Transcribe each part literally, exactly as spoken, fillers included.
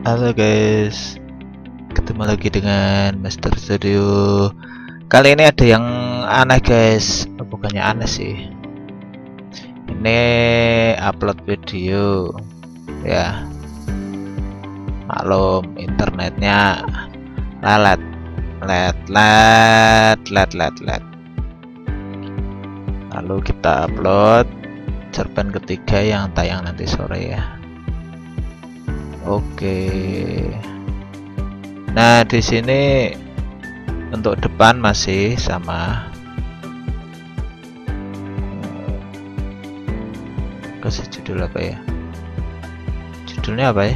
Halo guys, ketemu lagi dengan Master Studio. Kali ini ada yang aneh guys, oh, bukannya aneh sih. Ini upload video, ya. Maklum internetnya lalat, let, let, let, let, let. Lalu kita upload cerpen ketiga yang tayang nanti sore ya. Oke. Nah, di sini untuk depan masih sama. Kasih judul apa ya? Judulnya apa ya?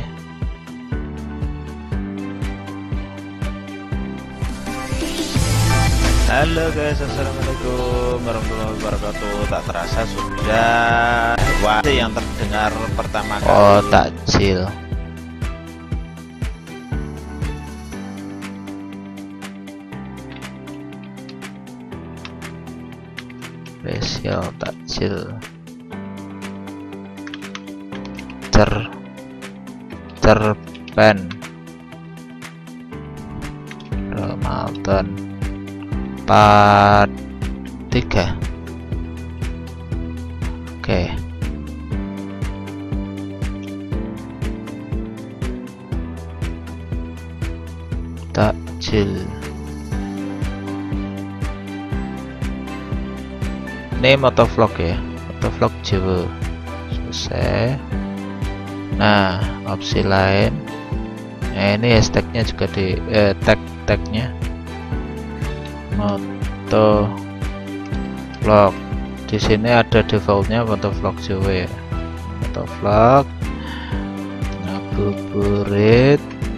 Halo guys, assalamualaikum warahmatullahi wabarakatuh. Tak terasa sudah waktu yang terdengar pertama kali. Oh, takjil. Spesial takjil cer cerpen Ramadan part tiga. Oke, takjil ini motovlog ya, motovlog Jawa selesai. Nah, opsi lain, nah ini hashtagnya juga di eh, tag tagnya motovlog. Di sini ada defaultnya motovlog Jawa ya, motovlog, ngabuburit,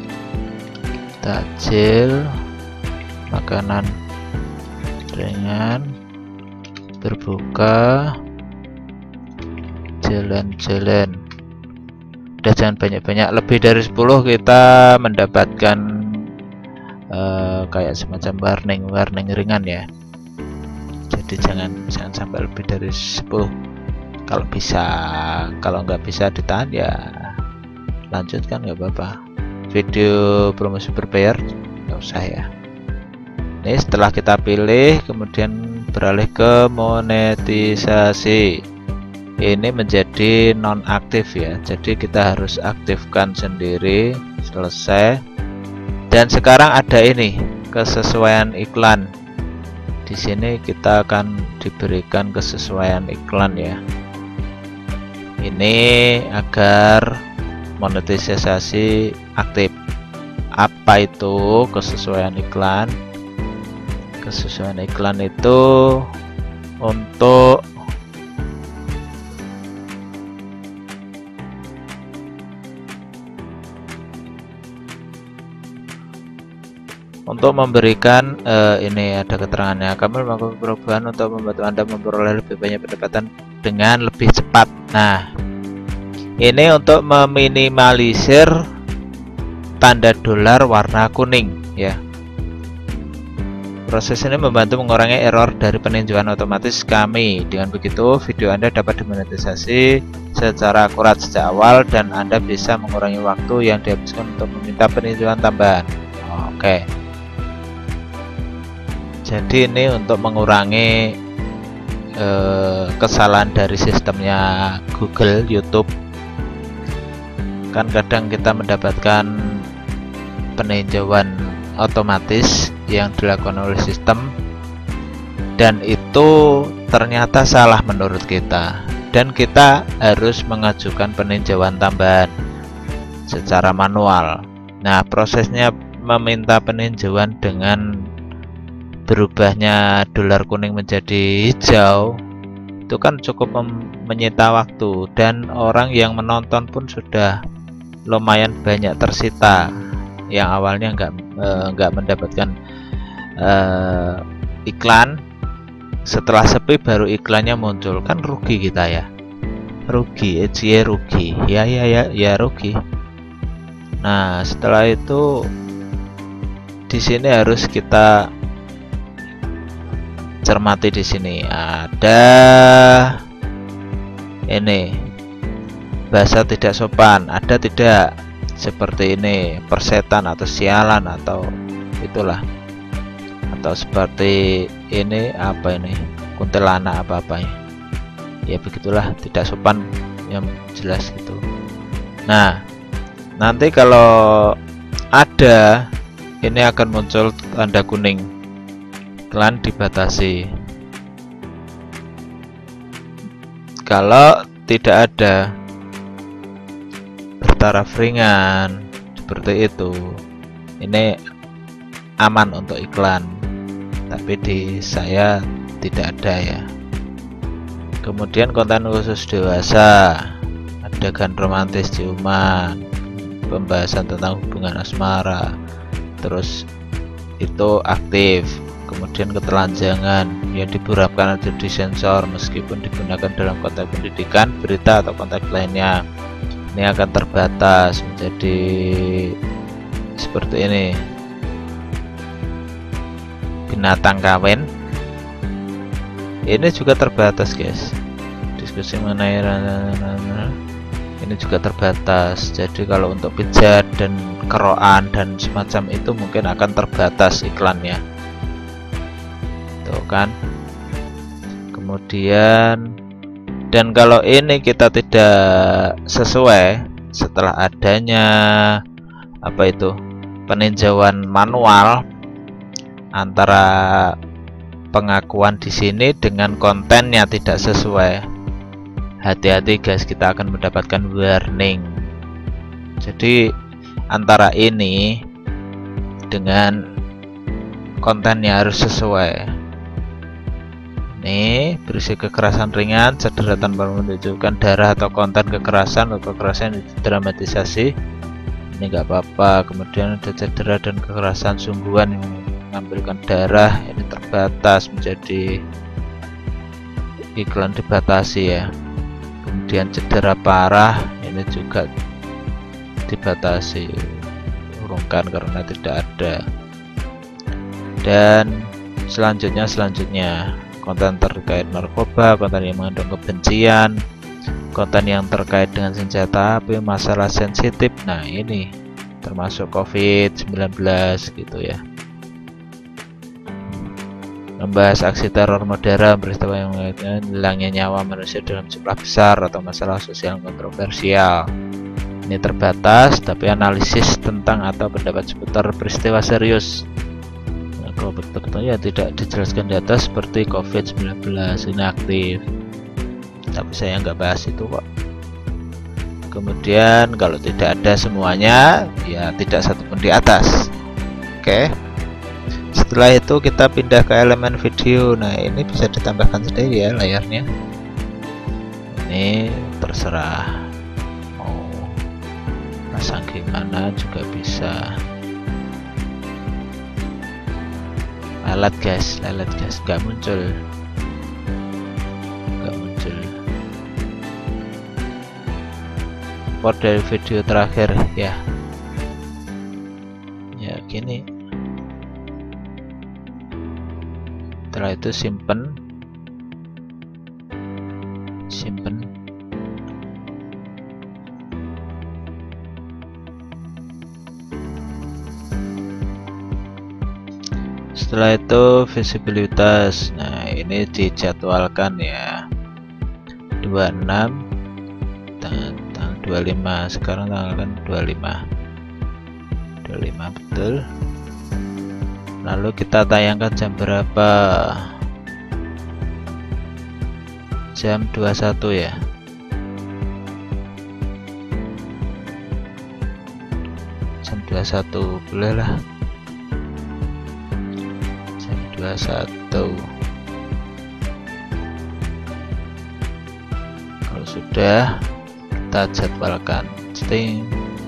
takjil, makanan ringan, berbuka, jalan-jalan. Udah, jangan banyak-banyak, lebih dari sepuluh kita mendapatkan uh, kayak semacam warning warning ringan ya. Jadi jangan jangan sampai lebih dari sepuluh kalau bisa. Kalau nggak bisa ditahan ya lanjutkan, nggak apa-apa. Video promosi berbayar nggak usah ya. Ini setelah kita pilih kemudian beralih ke monetisasi, ini menjadi nonaktif ya, jadi kita harus aktifkan sendiri. Selesai. Dan sekarang ada ini kesesuaian iklan. Di sini kita akan diberikan kesesuaian iklan ya, ini agar monetisasi aktif. Apa itu kesesuaian iklan? Kesesuaian iklan itu untuk untuk memberikan uh, ini ada keterangannya, kami melakukan perubahan untuk membantu Anda memperoleh lebih banyak pendapatan dengan lebih cepat. Nah, ini untuk meminimalisir tanda dolar warna kuning ya. Proses ini membantu mengurangi error dari peninjauan otomatis kami. Dengan begitu, video Anda dapat dimonetisasi secara akurat sejak awal dan Anda bisa mengurangi waktu yang dihabiskan untuk meminta peninjauan tambahan. Oke. Jadi ini untuk mengurangi eh, kesalahan dari sistemnya Google, YouTube. Kan kadang kita mendapatkan peninjauan otomatis yang dilakukan oleh sistem dan itu ternyata salah menurut kita, dan kita harus mengajukan peninjauan tambahan secara manual. Nah, prosesnya meminta peninjauan dengan berubahnya dolar kuning menjadi hijau itu kan cukup menyita waktu, dan orang yang menonton pun sudah lumayan banyak tersita yang awalnya nggak eh, nggak mendapatkan eh, iklan. Setelah sepi baru iklannya muncul, kan rugi kita ya, rugi, ecie rugi, ya ya ya ya rugi. Nah, setelah itu di sini harus kita cermati. Di sini ada ini bahasa tidak sopan, ada tidak? seperti ini, persetan atau sialan atau itulah, atau seperti ini apa ini, kuntilanak apa apa ya, ya begitulah, tidak sopan yang jelas gitu. Nah nanti kalau ada ini akan muncul tanda kuning, iklan dibatasi. Kalau tidak ada bertaraf ringan seperti itu, ini aman untuk iklan, tapi di saya tidak ada ya. Kemudian konten khusus dewasa, adegan romantis ciuman, pembahasan tentang hubungan asmara, terus itu aktif. Kemudian ketelanjangan yang diburamkan atau disensor meskipun digunakan dalam konteks pendidikan, berita atau konteks lainnya, ini akan terbatas menjadi seperti ini. Binatang kawin ini juga terbatas guys. Diskusi mengenai ini juga terbatas. Jadi kalau untuk pijat dan keroan dan semacam itu mungkin akan terbatas iklannya, tuh kan. Kemudian dan kalau ini kita tidak sesuai, setelah adanya apa itu peninjauan manual antara pengakuan di sini dengan kontennya tidak sesuai, hati-hati guys, kita akan mendapatkan warning. Jadi antara ini dengan kontennya harus sesuai. Ini berisi kekerasan ringan, cedera tanpa menunjukkan darah atau konten kekerasan atau kekerasan yang didramatisasi, ini nggak apa-apa. Kemudian ada cedera dan kekerasan sungguhan yang mengambilkan darah, ini terbatas menjadi iklan dibatasi ya. Kemudian cedera parah ini juga dibatasi, urungkan karena tidak ada. Dan selanjutnya selanjutnya konten terkait narkoba, konten yang mengandung kebencian, konten yang terkait dengan senjata api, masalah sensitif. Nah ini termasuk covid sembilan belas gitu ya. Membahas aksi teror modern, peristiwa yang mengakibatkan hilangnya nyawa manusia dalam jumlah besar, atau masalah sosial kontroversial. Ini terbatas, tapi analisis tentang atau pendapat seputar peristiwa serius, nah, kalau betul-betul ya tidak dijelaskan di atas seperti covid sembilan belas ini aktif, tapi saya nggak bahas itu kok. Kemudian kalau tidak ada semuanya, ya tidak satupun di atas. Oke. Setelah itu kita pindah ke elemen video. Nah ini bisa ditambahkan sendiri ya layarnya. Ini terserah mau pasang gimana juga bisa. Lalat guys, lalat guys, nggak muncul, nggak muncul. Import dari video terakhir ya. Ya gini. Setelah itu simpen, simpen. Setelah itu visibilitas. Nah ini dijadwalkan ya, dua puluh enam tanggal dua puluh lima, sekarang tanggal kan dua puluh lima, dua puluh lima betul. Lalu kita tayangkan jam berapa? Jam dua puluh satu ya. Jam dua puluh satu boleh lah. Jam dua puluh satu. Kalau sudah, kita jadwalkan. Sting.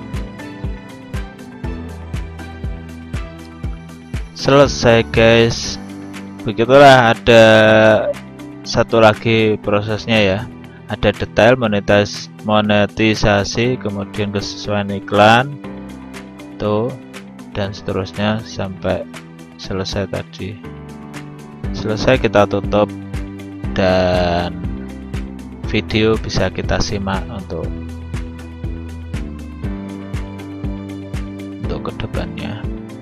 Selesai guys. Begitulah, ada satu lagi prosesnya ya. Ada detail monetis monetisasi, kemudian kesesuaian iklan tuh, dan seterusnya sampai selesai tadi. Selesai kita tutup dan video bisa kita simak untuk ke depannya.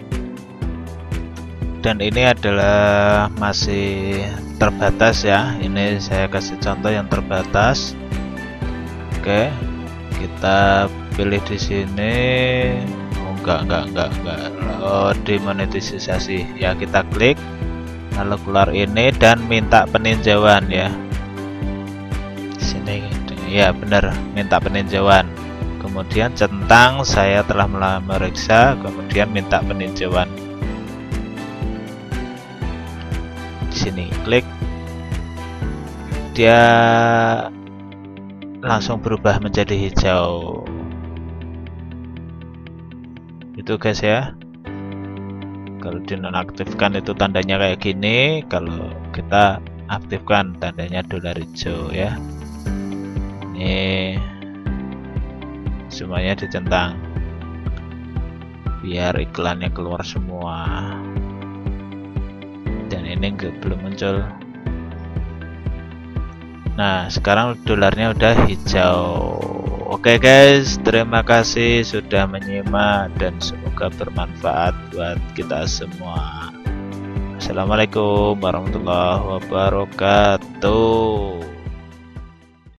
Dan ini adalah masih terbatas ya, ini saya kasih contoh yang terbatas. Oke, kita pilih di sini. Oh, enggak enggak enggak enggak oh, demonetisasi ya, kita klik lalu keluar ini dan minta peninjauan ya. Di sini ya benar, minta peninjauan. Kemudian centang saya telah memeriksa, kemudian minta peninjauan. Di sini klik, dia langsung berubah menjadi hijau. Itu guys ya. Kalau dinonaktifkan itu tandanya kayak gini, kalau kita aktifkan tandanya dolar hijau ya. Ini semuanya dicentang biar iklannya keluar semua. Dan ini enggak, belum muncul. Nah, sekarang dolarnya udah hijau. Oke guys, terima kasih sudah menyimak dan semoga bermanfaat buat kita semua. Assalamualaikum warahmatullahi wabarakatuh.